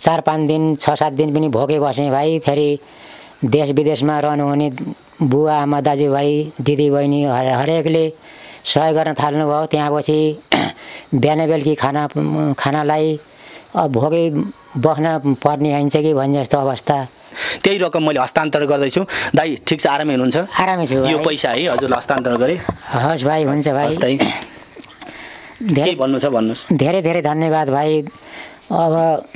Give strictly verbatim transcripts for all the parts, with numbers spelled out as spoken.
चार पाँच दिन छ सात दिन पनि भोकै बसेँ भाइ। फेरि देश विदेशमा रहनुहुने बुवा आमा दाजुभाइ दिदीबहिनी हरेकले सहयोग गर्न थाल्नुभयो। त्यहाँ पछि बिहान बेलुकी खाना खानालाई भोकै बस्न पर्ने हुन्छ कि भन्ने जस्तो अवस्था। त्यही रकम मैले हस्तान्तरण गर्दैछु। दाइ ठिक छ, आरामै हुनुहुन्छ? आरामै छु। यो पैसा है हजुरलाई हस्तान्तरण गरेँ। हस् भाइ, हुन्छ भाइ। हस् दाइ, के भन्नु छ भन्नुहोस्। धेरै धेरै धन्यवाद भाइ। अब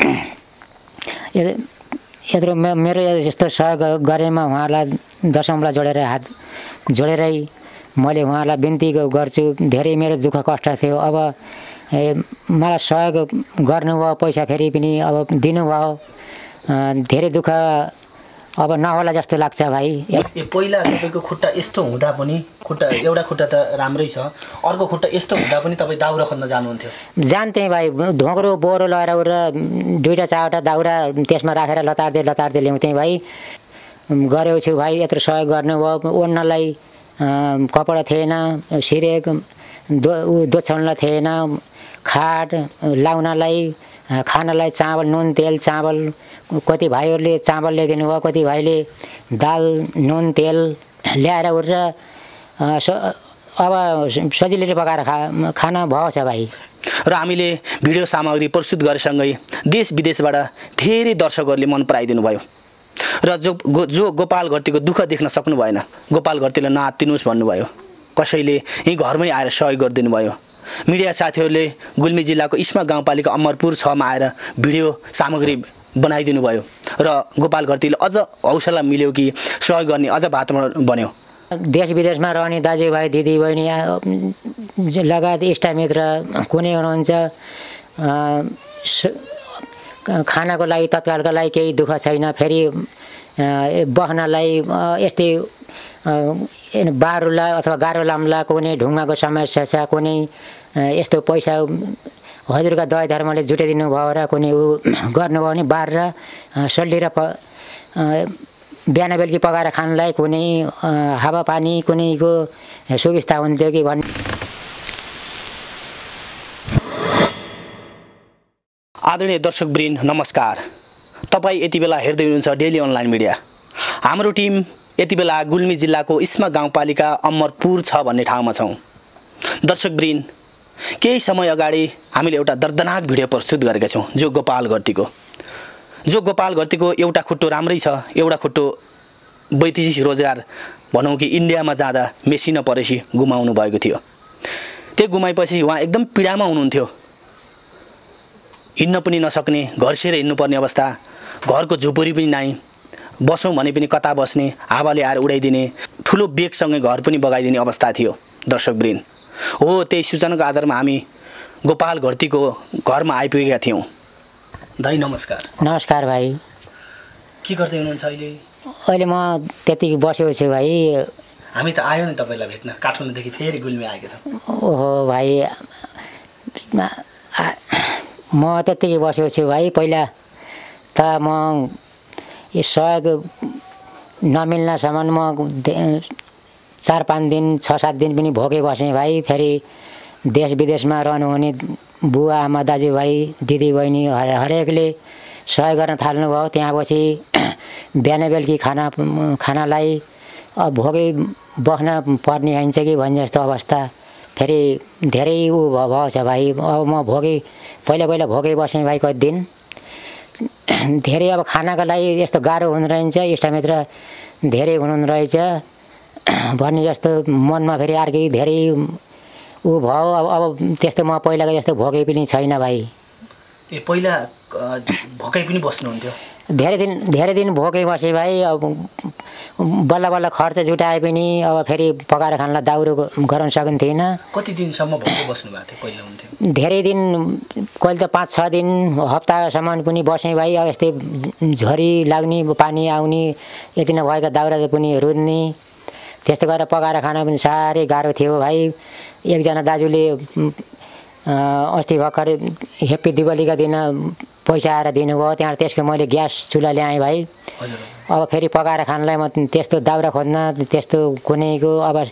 यत्रो मेरो यस्तो सहयोग गरेमा उहाँहरूलाई दशौँलाई जोडेर हात जोडेरै मैले उहाँहरूलाई बिन्ती गर्छु। धेरै मेरो दुःख कष्ट थियो। अब मलाई सहयोग गर्नुभयो, पैसा फेरि पनि अब दिनुभयो। धेरै दुःख अब नहोला जस्तो लाग्छ भाइ। पहिला तपाईँको खुट्टा यस्तो हुँदा पनि, खुट्टा एउटा खुट्टा त राम्रै छ, अर्को खुट्टा यस्तो हुँदा पनि तपाईँ दाउरा खोज्न जानुहुन्थ्यो? जान्थेँ भाइ। ढोक्रो बोरो लगाएर उर दुईवटा चारवटा दाउरा त्यसमा राखेर लतार्दै लतार्दै ल्याउँथेँ भाइ। गरेको छु भाइ। यत्रो सहयोग गर्नुभयो। ओड्नलाई कपडा थिएन, सिरेक दो दोछ्याउनलाई थिएन, खाट लाउनलाई, खानालाई चामल नुन तेल चामल कति भाइहरूले चामल ल्याइदिनु भयो, कति भाइले दाल नुन तेल ल्याएर उरेर अब सजिलैले पकाएर खा खाना भयो छ भाइ। र हामीले भिडियो सामग्री प्रस्तुत गरेसँगै देश विदेशबाट धेरै दर्शकहरूले मन पराइदिनु भयो। र जो जो गोपाल घरतीको दुःख देख्न सक्नु भएन, गोपाल घरतीलाई नआत्तिनुहोस् भन्नुभयो। कसैले यहीँ घरमै आएर सहयोग गरिदिनु भयो। मिडिया साथीहरूले गुल्मी जिल्लाको इस्मा गाउँपालिका अमरपुर छमा आएर भिडियो सामग्री बनाइदिनु भयो र गोपाल घरतीले अझ हौसला मिल्यो कि सहयोग गर्ने अझ वातावरण बन्यो। देश विदेशमा रहने दाजुभाइ दिदीबहिनी लगायत इष्टमित्र कुनै हुनुहुन्छ, खानाको लागि तत्कालका लागि केही दुःख छैन। फेरि बस्नलाई यस्तै बारुला अथवा गाह्रो लाम्ला कुनै ढुङ्गाको समस्या छ, कुनै यस्तो पैसा हजुरका दया धर्मले जुटाइदिनु भयो र कुनै ऊ गर्नुभयो भने बार र सल्ली र प बिहान बेलुकी पकाएर खानलाई कुनै हावापानी कुनैको सुविस्ता हुन्थ्यो कि भन्ने। आदरणीय दर्शकवृन्द नमस्कार। तपाईँ यति बेला हेर्दै हुनुहुन्छ डेली अनलाइन मिडिया। हाम्रो टिम यति बेला गुल्मी जिल्लाको इस्मा गाउँपालिका अमरपुर छ भन्ने ठाउँमा छौँ। दर्शकवृन्द, केही समय अगाडि हामीले एउटा दर्दनाक भिडियो प्रस्तुत गरेका छौँ जो गोपाल घरतीको जो गोपाल घरतीको एउटा खुट्टो राम्रै छ, एउटा खुट्टो वैदेशिक रोजगार भनौँ कि इन्डियामा जाँदा मेसिन परेपछि गुमाउनु भएको थियो। त्यो गुमाएपछि उहाँ एकदम पीडामा हुनुहुन्थ्यो। हिँड्न पनि नसक्ने, घरसेर हिँड्नुपर्ने अवस्था, घरको झुपडी पनि नाइ, बसौँ भने पनि कता बस्ने, हावाले आएर उडाइदिने, ठुलो बेगसँगै घर पनि बगाइदिने अवस्था थियो। दर्शकवृन्द, हो त्यही सूचनाको आधारमा हामी गोपाल घरतीको घरमा आइपुगेका थियौँ। दाइ नमस्कार। नमस्कार भाइ। के गर्दै हुनुहुन्छ अहिले? अहिले म त्यति बसेको छु भाइ। हामी त आयौँ नि तपाईँलाई भेट्न, काठमाडौँदेखि फेरि गुल्मी आएका छौँ। ओहो भाइ, म त्यत्तिकै बसेको छु भाइ। पहिला त म यो सहयोग नमिल्नसम्म म चार पाँच दिन छ सात दिन पनि भोकै बसेँ भाइ। फेरि देश विदेशमा रहनुहुने बुवा आमा दाजुभाइ दिदीबहिनी हरेकले सहयोग गर्न थाल्नुभयो। त्यहाँ पछि बिहान बेलुकी खाना खानालाई भोकै बस्न पर्ने हुन्छ कि भन्ने जस्तो अवस्था। फेरि धेरै ऊ भयो छ भाइ। अब म भोकै पहिला पहिला भोकै बसेँ भाइ कति दिन। धेरै अब खानाको लागि यस्तो गाह्रो हुँदो रहेछ, इष्टमित्र धेरै हुनुहुँदो रहेछ भन्ने जस्तो मनमा फेरि अर्कै धेरै ऊ भयो। अब अब त्यस्तो म पहिलाको जस्तो भोकै पनि छैन भाइ। ए पहिला भोकै पनि बस्नुहुन्थ्यो? धेरै दिन धेरै दिन भोकै बसेँ भाइ। अब बल्ल बल्ल खर्च जुटाए पनि अब फेरि पकाएर खानलाई दाउरो गराउन सकिन्थेन। कति दिनसम्म भोकै बस्नु भएको थियो पहिला हुन्थ्यो? धेरै दिन, कहिले त पाँच छ दिन हप्तासम्म पनि बसेँ भाइ। अब यस्तै झरी लाग्ने, पानी आउने, यति नै भएका दाउरा पनि रुद्ने, त्यस्तो गरेर पकाएर खान पनि साह्रै गाह्रो थियो भाइ। एकजना दाजुले अस्ति भर्खर हेप्पी दिवालीका दिन पैसा आएर दिनुभयो, त्यहाँ त्यसको मैले ग्यास चुल्हा ल्याएँ भाइ। अब फेरि पकाएर खानलाई म त्यस्तो दाउरा खोज्न, त्यस्तो कुनैको अब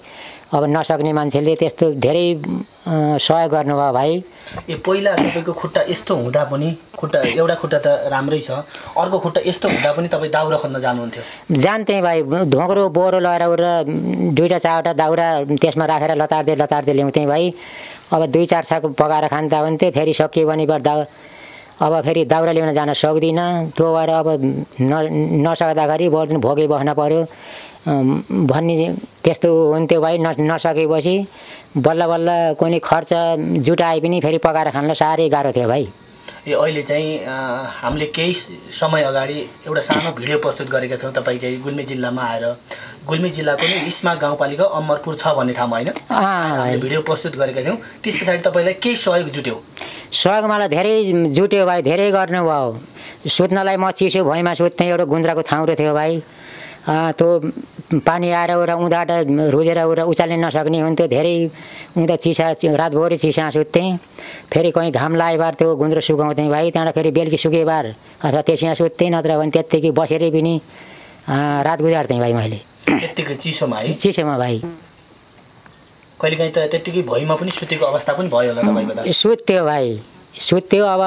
अब नसक्ने मान्छेले त्यस्तो धेरै सहयोग गर्नुभयो भाइ। ए पहिला तपाईँको खुट्टा यस्तो हुँदा पनि खुट्टा एउटा खुट्टा त राम्रै छ, अर्को खुट्टा यस्तो हुँदा पनि तपाईँ दाउरा खोज्न जानुहुन्थ्यो? जान्थेँ भाइ, ढोग्रो बोरो लगाएर उर दुईवटा चारवटा दाउरा त्यसमा राखेर लतार्दै लतार्दै ल्याउँथेँ भाइ। अब दुई चार छाक पकाएर खान्छ भन्थ्यो, फेरि सकियो भने दा अब फेरि दाउरा ल्याउन जान सक्दिनँ। त्यो भएर अब न नसक्दाखेरि बर्दिन भोगै बस्न पऱ्यो भन्ने त्यस्तो हुन्थ्यो भाइ। न नसकेपछि बल्ल बल्ल कुनै खर्च जुटाए पनि फेरि पकाएर खानलाई साह्रै गाह्रो थियो भाइ। ए अहिले चाहिँ हामीले केही समय अगाडि एउटा सानो भिडियो प्रस्तुत गरेका छौँ तपाईँकै गुल्मी जिल्लामा आएर। गुल्मी जिल्लाको नै इस्मा गाउँपालिका अमरपुर छ भन्ने ठाउँमा होइन, हामीले भिडियो प्रस्तुत गरेका थियौँ। त्यस पछाडि तपाईँलाई केही सहयोग जुट्यो? सहयोग मलाई धेरै जुट्यो भाइ, धेरै गर्नुभयो। सुत्नलाई म चिसो भुइँमा सुत्थेँ, एउटा गुन्द्राको ठाउँ थियो भाइ। त्यो पानी आएर उरा उदाटा रोजेर उरा उचाल्न नसक्ने हुन्थ्यो, धेरै उदा चिसा रातभरि चिसा सुत्थेँ। फेरि कहीँ घाम लाए बार त्यो गुन्द्रो सुकाउँथेँ भाइ, त्यहाँबाट फेरि बेलुकी सुके बार अथवा त्यसमा सुत्थेँ, नत्र भने त्यत्तिकै बसेरै पनि रात गुजार्थेँ भाइ मैले। त्यत्तिकै चिसोमा है? चिसोमा भाइ। कहिलेकाहीँ त त्यत्तिकै भुइँमा पनि सुतेको अवस्था पनि भयो होला तपाईँको त? सुत्थ्यो भाइ, सुत्थ्यो। अब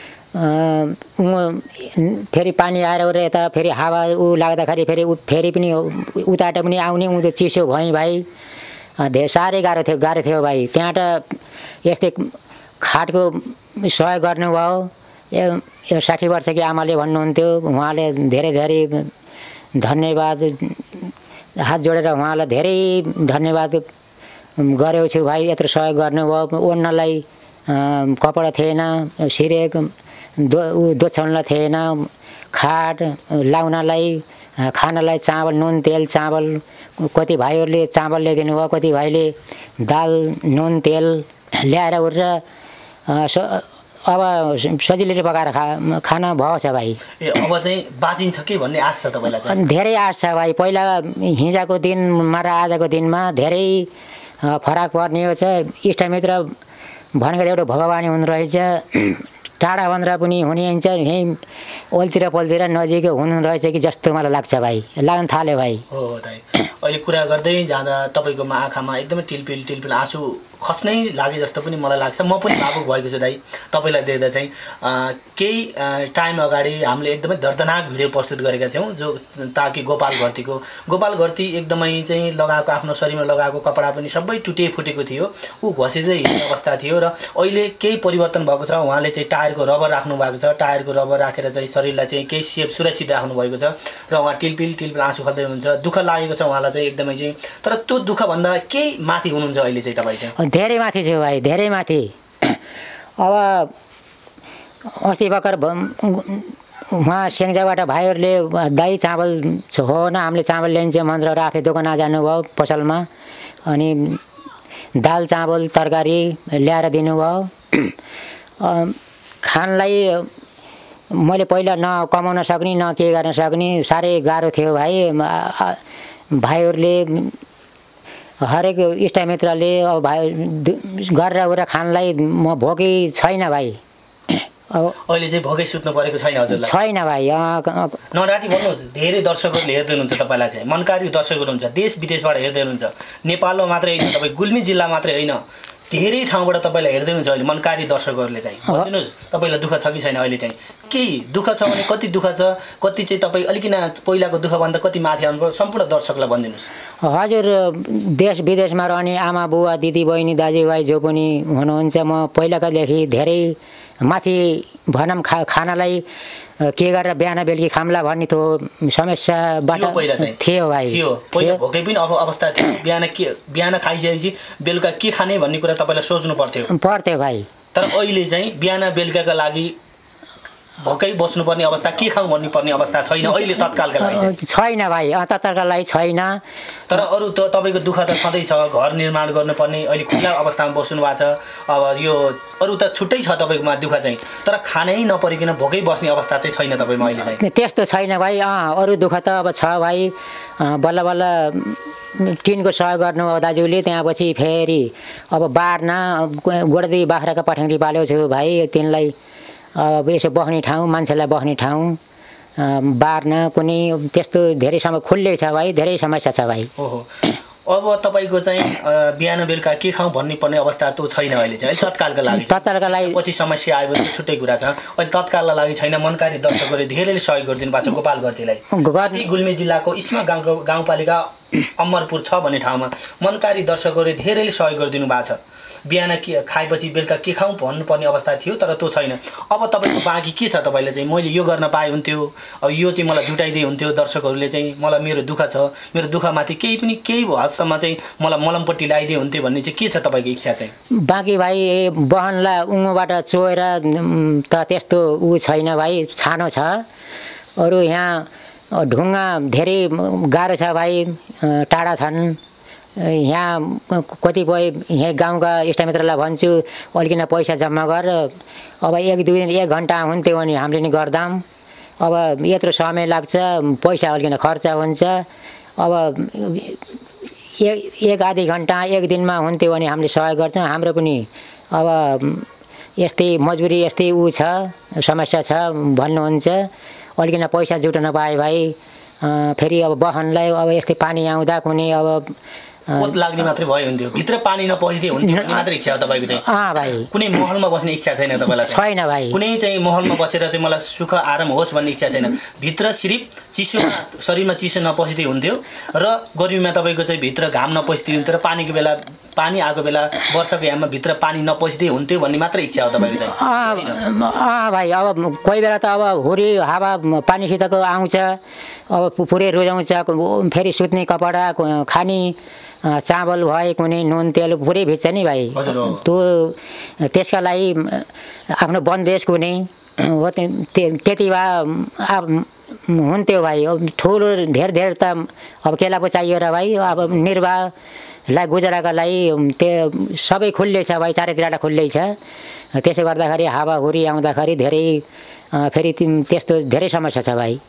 फेरि पानी आएर उरे यता फेरि हावा ऊ लाग्दाखेरि फेरि फेरि पनि उताबाट पनि आउने उँधो चिसो भएँ भाइ। धेरै साह्रै गाह्रो थियो गाह्रो थियो भाइ। त्यहाँबाट यस्तै खाटको सहयोग गर्नुभयो। यो साठी वर्षकी आमाले भन्नुहुन्थ्यो, उहाँले धेरै धेरै धन्यवाद, हात जोडेर उहाँलाई धेरै धन्यवाद गरेको छु भाइ। यत्रो सहयोग गर्नुभयो। ओड्नलाई कपडा थिएन, सिरेक दो दोछ्याउनलाई थिएन, खाट लाउनलाई, खानालाई चामल नुन तेल चामल, कति भाइहरूले चामल ल्याइदिनु भयो, कति भाइले दाल नुन तेल ल्याएर उरेर अब सजिलैले पकाएर खा खाना भयो छ भाइ। ए अब चाहिँ बाँचिन्छ कि भन्ने आश छ तपाईँलाई चाहिँ? धेरै आश छ भाइ। पहिला हिजोको दिनमा र आजको दिनमा धेरै फरक पर्ने हो छ। इष्टमित्र भनेको एउटा भगवान हुनु रहेछ, टाढा भनेर पनि हुने हुन्छ, यहीँ ओल्तिर पल्तिर नजिक हुनु रहेछ कि जस्तो मलाई लाग्छ भाइ, लाग्न थाल्यो भाइ। हो दाइ, अहिले कुरा गर्दै जाँदा तपाईँको आँखामा एकदमै टिलपिल टिलपिल आँसु खस्नै लागे जस्तो पनि मलाई लाग्छ। म पनि भावुक भएको छु दाइ तपाईँलाई देख्दा चाहिँ। केही टाइम अगाडि हामीले एकदमै दर्दनाक भिडियो प्रस्तुत गरेका थियौँ, जो ताकि गोपाल घरतीको गोपाल घरती एकदमै चाहिँ लगाएको आफ्नो शरीरमा लगाएको कपडा पनि सबै टुटे फुटेको थियो, ऊ घसिँदै हिँड्ने अवस्था थियो। र अहिले केही परिवर्तन भएको छ। उहाँले चाहिँ टायरको रबर राख्नु भएको छ, टायरको रबर राखेर चाहिँ शरीरलाई चाहिँ केही सेफ सुरक्षित राख्नु भएको छ। र उहाँ टिलपिल टिलपिल आँसु खल्दै हुनुहुन्छ, दुःख लागेको छ उहाँलाई चाहिँ एकदमै चाहिँ। तर त्यो दुःखभन्दा केही माथि हुनुहुन्छ अहिले चाहिँ तपाईँ चाहिँ? धेरै माथि छु भाइ, धेरै माथि। अब अस्ति भर्खर उहाँ स्याङ्जाबाट भाइहरूले दही चामल हो न, हामीले चामल ल्याइन्छ मन्त्रहरू आफै दोकान जानुभयो पसलमा, अनि दाल चामल तरकारी ल्याएर दिनुभयो। खानलाई मैले पहिला न कमाउन सक्ने न के गर्न सक्ने, साह्रै गाह्रो थियो भाइ। भाइहरूले हरेक इष्टमित्रले अब भाइ गरेर उरा खानलाई म भोकै छैन भाइ। अब अहिले चाहिँ भोकै सुत्नु परेको छैन हजुरलाई? छैन भाइ। नडाटी भन्नुहोस्, धेरै दर्शकहरूले हेर्दै हुनुहुन्छ तपाईँलाई चाहिँ, मनकारी दर्शकहरू हुन्छ, देश विदेशबाट हेर्दै हुनुहुन्छ। नेपालमा मात्रै होइन, तपाईँ गुल्मी जिल्ला मात्रै होइन, धेरै ठाउँबाट तपाईँलाई हेर्दै हुनुहुन्छ अहिले मनकारी दर्शकहरूले चाहिँ। भनिदिनुहोस् तपाईँलाई दुःख छ कि छैन अहिले चाहिँ? केही दुःख छ भने कति दुःख छ, कति चाहिँ तपाईँ अलिकति पहिलाको दुःखभन्दा कति माथि आउनुभयो, सम्पूर्ण दर्शकलाई भनिदिनुहोस्। हजुर, देश विदेशमा रहने आमा बुवा दिदी बहिनी दाजुभाइ जो पनि हुनुहुन्छ, म पहिलाकोदेखि धेरै माथि भनौँ खा खानालाई के गरेर बिहान बेलुकी खाम्ला भन्ने त्यो समस्याबाट थियो भाइ। थियो पहिला भोकै पनि अब अवस्था थियो, बिहान के बिहान खाइसकेपछि बेलुका के खाने भन्ने कुरा तपाईँलाई सोच्नु पर्थ्यो पर्थ्यो भाइ। तर अहिले चाहिँ बिहान बेलुकाका लागि भोकै बस्नुपर्ने अवस्था, के खाउँ भन्ने पर्ने अवस्था छैन अहिले तत्कालका लागि? छैन भाइ, तत्कालका लागि छैन। तर अरू त तपाईँको दुःख त छँदैछ, घर निर्माण गर्नुपर्ने, अहिले खुल्ला अवस्थामा बस्नु भएको छ। अब यो अरू त छुट्टै छ तपाईँकोमा दुःख चाहिँ, तर खानै नपरिकन भोकै बस्ने अवस्था चाहिँ छैन तपाईँमा अहिले चाहिँ? त्यस्तो छैन भाइ। अँ अरू दुःख त अब छ भाइ। बल्ल बल्ल टिनको सहयोग गर्नु दाजुले, त्यहाँपछि फेरि अब बार्न गोडदी बाख्राको पठ्याङ्ग्री पालेको छु भाइ। तिनलाई अब यसो बस्ने ठाउँ, मान्छेलाई बस्ने ठाउँ बार्न कुनै त्यस्तो धेरै समय खुल्लै छ भाइ, धेरै समस्या छ भाइ। ओहो, अब तपाईको चाहिँ बिहान बेलुका के खाउँ भन्ने पर्ने अवस्था त छैन अहिले चाहिँ तत्कालका लागि तत्कालका लागि पछि समस्या आयो भने छुट्टै कुरा छ अहिले तत्कालका लागि छैन मनकारी दर्शकहरूले धेरैले सहयोग गरिदिनु भएको छ गोपाल घरतीलाई गुल्मी जिल्लाको इस्मा गाउँको गाउँपालिका अमरपुर छ भन्ने ठाउँमा मनकारी दर्शकहरूले धेरैले सहयोग गरिदिनु भएको छ बिहान के खाएपछि बेलुका के खाउँ भन्नुपर्ने अवस्था थियो तर त्यो छैन अब तपाईँको बाँकी के छ तपाईँले चाहिँ मैले यो गर्न पाए हुन्थ्यो अब यो चाहिँ मलाई जुटाइदिए हुन्थ्यो दर्शकहरूले चाहिँ मलाई मेरो दुःख छ मेरो दुःखमाथि केही पनि केही हदसम्म चाहिँ मलाई मलमपट्टि लगाइदिए हुन्थ्यो भन्ने चाहिँ के छ तपाईँको इच्छा चाहिँ बाँकी भाइ बहनलाई उँगोबाट चोएर त त्यस्तो ऊ छैन भाइ छानो छ अरू यहाँ ढुङ्गा धेरै गाह्रो छ भाइ टाढा छन् यहाँ कतिपय यहाँ गाउँका इष्टमित्रलाई भन्छु अलिकति पैसा जम्मा गर अब एक दुई दिन एक घन्टा हुन्थ्यो भने हामीले नि गर्दाम अब यत्रो समय लाग्छ पैसा अलिकति खर्च हुन्छ अब एक एक आधी घन्टा एक दिनमा हुन्थ्यो भने हामीले सहयोग गर्छौँ हाम्रो पनि अब यस्तै मजबुरी यस्तै ऊ छ समस्या छ भन्नुहुन्छ अलिकति पैसा जुटाउन पाए भाइ फेरि अब बहनलाई अब यस्तै पानी आउँदा कुनै अब पोत लाग्ने मात्रै भयो हुन्थ्यो भित्र पानी नपसिदिए हुन्थ्यो भन्ने मात्रै इच्छा हो तपाईँको चाहिँ अँ भाइ कुनै महलमा बस्ने इच्छा छैन तपाईँलाई छैन भाइ कुनै चाहिँ महलमा बसेर चाहिँ मलाई सुख आराम होस् भन्ने इच्छा छैन भित्र सिर्फ चिसोमा शरीरमा चिसो नपसिदिए हुन्थ्यो र गर्मीमा तपाईँको चाहिँ भित्र घाम नपसिदिए हुन्थ्यो र पानीको बेला पानी आएको बेला वर्षाको याममा भित्र पानी नपसिदिए हुन्थ्यो भन्ने मात्रै इच्छा हो तपाईँको चाहिँ अँ भाइ अब कोही बेला त अब हुरी हावा पानीसितको आउँछ अब पुरै रुजाउँछ फेरि सुत्ने कपडा खाने चावल भए कुनै नुन तेल पुरै भिज्छ नि भाइ त्यो त्यसका लागि आफ्नो बन्देज कुनै हो त्यति भए हुन्थ्यो भाइ ठुलो धेर धेर त अब केला पो चाहियो र भाइ अब निर्वाहलाई गुजाराका लागि त्यो सबै खुल्लै छ भाइ चारैतिरबाट खुल्लै छ त्यसो गर्दाखेरि हावाहुरी आउँदाखेरि धेरै फेरि त्यस्तो धेरै समस्या छ भाइ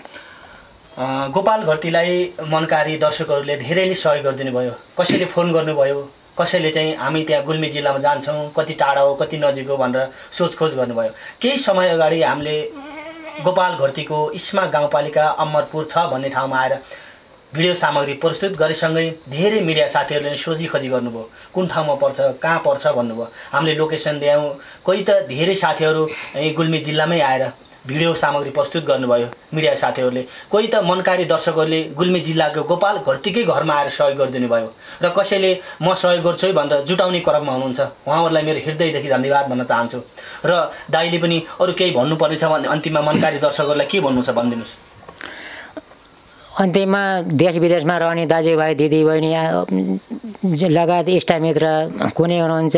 गोपाल घरतीलाई मनकारी दर्शकहरूले धेरैले सहयोग गरिदिनु भयो कसैले फोन गर्नुभयो कसैले चाहिँ हामी त्यहाँ गुल्मी जिल्लामा जान्छौँ कति टाढा हो कति नजिक हो भनेर सोधखोज गर्नुभयो केही समय अगाडि हामीले गोपाल घरतीको इस्मा गाउँपालिका अमरपुर छ भन्ने ठाउँमा आएर भिडियो सामग्री प्रस्तुत गरेसँगै धेरै मिडिया साथीहरूले सोझी खोजी गर्नुभयो कुन ठाउँमा पर्छ कहाँ पर्छ भन्नुभयो हामीले लोकेसन दियौँ कोही त धेरै साथीहरू यही गुल्मी जिल्लामै आएर भिडियो सामग्री प्रस्तुत गर्नुभयो मिडिया साथीहरूले कोही त मनकारी दर्शकहरूले गुल्मी जिल्लाको गोपाल घरतीकै घरमा आएर सहयोग गरिदिनु भयो र कसैले म सहयोग गर्छु है भनेर जुटाउने क्रममा हुनुहुन्छ उहाँहरूलाई मेरो हृदयदेखि धन्यवाद भन्न चाहन्छु र दाइले पनि अरू केही भन्नुपर्ने छ भने अन्तिममा मनकारी दर्शकहरूलाई के भन्नु छ भनिदिनुहोस् अन्तिममा देश विदेशमा रहने दाजुभाइ दिदीबहिनी लगायत इष्टमित्र कुनै हुनुहुन्छ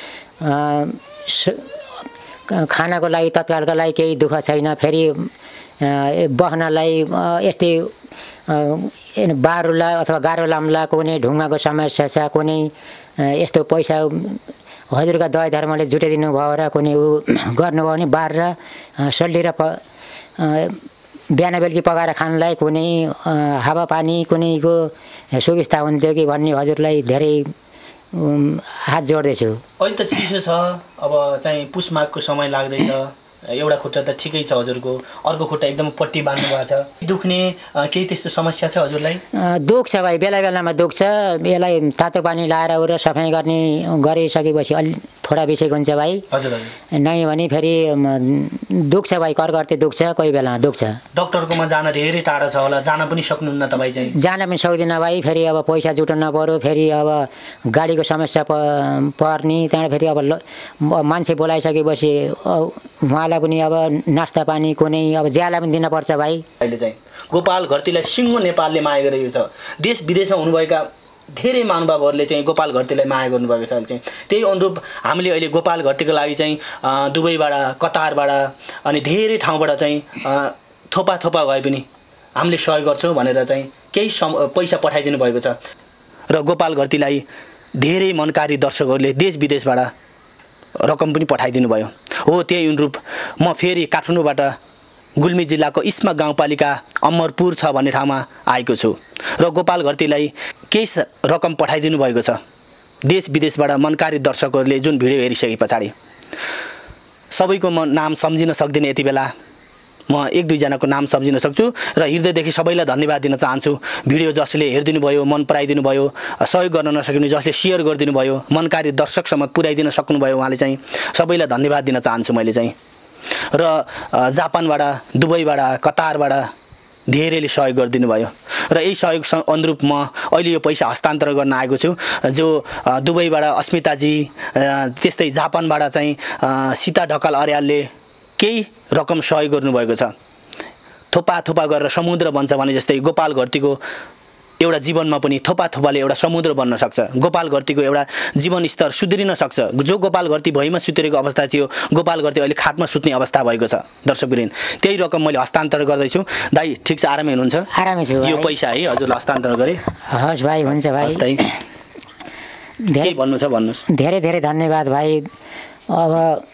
खानाको लागि तत्कालका लागि केही दुःख छैन फेरि बहनलाई यस्तै बारुला अथवा गाह्रो लाम्ला कुनै ढुङ्गाको समस्या छ कुनै यस्तो पैसा हजुरका दया धर्मले जुटाइदिनु भयो र कुनै ऊ गर्नुभयो भने बार र सल्ली र प बिहान बेलुकी पकाएर खानलाई कुनै हावापानी कुनैको सुविस्ता हुन्थ्यो कि भन्ने हजुरलाई धेरै हात जोड्दैछु अहिले त चिसो छ अब चाहिँ पुष माघको समय लाग्दैछ एउटा खुट्टा त ठिकै छ हजुरको अर्को खुट्टा एकदम पट्टी बान्नु भएको छ दुख्ने केही त्यस्तो समस्या छ हजुरलाई दुख्छ भाइ बेला बेलामा दुख्छ यसलाई तातो पानी लाएर उ र सफाइ गर्ने गरिसकेपछि अलि थोडा बिसेको हुन्छ भाइ हजुर हजुर नै भने फेरि दुख्छ भाइ करकर्ते दुख्छ कोही बेला दुख्छ डक्टरकोमा जान धेरै टाढा छ होला जान पनि सक्नुहुन्न तपाईँ चाहिँ जान पनि सक्दिनँ भाइ फेरि अब पैसा जुटाउन पर्यो फेरि अब गाडीको समस्या पर्ने त्यहाँबाट फेरि अब मान्छे बोलाइसकेपछि उहाँलाई पनि अब नास्ता पानी कुनै अब ज्याला पनि दिनपर्छ भाइ अहिले चाहिँ गोपाल घरतीलाई सिङ्गो नेपालले माया गरेको छ देश विदेशमा हुनुभएका धेरै महानुभावहरूले चाहिँ गोपाल घरतीलाई माया गर्नुभएको छ अहिले चाहिँ त्यही अनुरूप हामीले अहिले गोपाल घरतीको लागि चाहिँ दुबईबाट कतारबाट अनि धेरै ठाउँबाट चाहिँ थोपा थोपा भए पनि हामीले सहयोग गर्छौँ भनेर चाहिँ केही सम पैसा पठाइदिनु भएको छ र गोपाल घरतीलाई धेरै मनकारी दर्शकहरूले देश विदेशबाट रकम पनि पठाइदिनु भयो हो त्यही अनुरूप म फेरि काठमाडौँबाट गुल्मी जिल्लाको इस्मा गाउँपालिका अमरपुर छ भन्ने ठाउँमा आएको छु र गोपाल घरतीलाई केही रकम पठाइदिनु भएको छ देश विदेशबाट मनकारी दर्शकहरूले जुन भिडियो हेरिसके पछाडि सबैको म नाम सम्झिन सक्दिनँ यति बेला म एक दुईजनाको नाम सम्झिन सक्छु र हृदयदेखि सबैलाई धन्यवाद दिन चाहन्छु। भिडियो जसले हेरिदिनु भयो, मन पराइदिनु भयो, सहयोग गर्न नसकिनु जसले सेयर गरिदिनु भयो, मनकारी दर्शकसम्म पुर्याइदिन सक्नुभयो, उहाँले चाहिँ सबैलाई धन्यवाद दिन चाहन्छु मैले चाहिँ। र जापानबाट, दुबईबाट, कतारबाट धेरैले सहयोग गरिदिनु भयो र यही सहयोग अनुरूप म अहिले यो पैसा हस्तान्तरण गर्न आएको छु। जो दुबईबाट अस्मिताजी, त्यस्तै जापानबाट चाहिँ सीता ढकाल अर्यालले केही रकम सहयोग गर्नुभएको छ। थोपा थोपा गरेर समुद्र बन्छ भने जस्तै गोपाल घरतीको एउटा जीवनमा पनि थोपा थोपाले एउटा समुद्र बन्न सक्छ। गोपाल घरतीको एउटा जीवन स्तर सुध्रिन सक्छ। जो गोपाल घरती भुइँमा सुतेको अवस्था थियो, गोपाल घरती अहिले खाटमा सुत्ने अवस्था भएको छ। दर्शकवृन्द, त्यही रकम मैले हस्तान्तरण गर्दैछु। दाइ ठिक छ, आरामै हुनुहुन्छ? आरामै छु। यो पैसा है हजुरलाई हस्तान्तरण गरेँ। हस् भाइ, हुन्छ भाइ। हस् दाइ, के भन्नु छ भन्नुहोस्। धेरै धेरै धन्यवाद भाइ। अब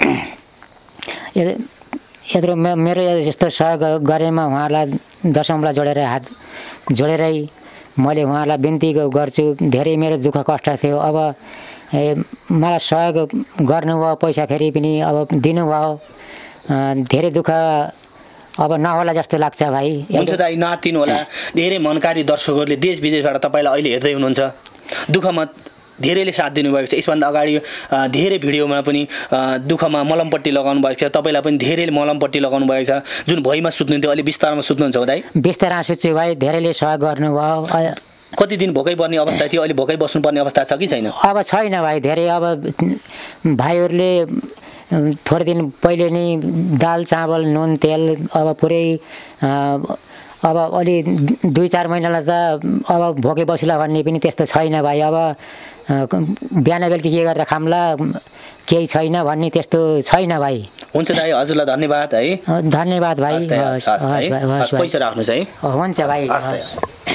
यत्रो मेरो यस्तो सहयोग गरेमा उहाँहरूलाई दशमलाई जोडेर हात जोडेरै मैले उहाँलाई बिन्ती गर्छु। धेरै मेरो दुःख कष्ट थियो। अब मलाई सहयोग गर्नुभयो, पैसा फेरि पनि अब दिनुभयो। धेरै दुःख अब नहोला जस्तो लाग्छ भाइ। हुन्छ दाइ, नआत्तिनु होला। धेरै मनकारी दर्शकहरूले देश विदेशबाट तपाईँलाई अहिले हेर्दै हुनुहुन्छ। दुःखमा धेरैले साथ दिनुभएको छ। यसभन्दा अगाडि धेरै भिडियोमा पनि दुःखमा मलमपट्टि लगाउनु भएको छ। तपाईँलाई पनि धेरैले मलमपट्टि लगाउनु भएको छ। जुन भुइँमा सुत्नुहुन्थ्यो अहिले बिस्तारमा सुत्नुहुन्छ हो दाइ? बिस्तारमा सुत्छु भाइ। धेरैले सहयोग गर्नुभयो। कति दिन भोकै पर्ने अवस्था थियो, अहिले भोकै बस्नुपर्ने अवस्था छ कि छैन? अब छैन भाइ। धेरै अब भाइहरूले थोरै दिन पहिले नै दाल चामल नुन तेल अब पुरै अब अलि दुई चार महिनालाई त अब भोकै बसुला भन्ने पनि त्यस्तो छैन भाइ। अब बिहान बेलुकी के गरेर खाम्ला केही छैन भन्ने त्यस्तो छैन भाइ। हुन्छ दाइ, हजुरलाई धन्यवाद है। धन्यवाद भाइ। पैसा राख्नुहोस् है। हुन्छ भाइ।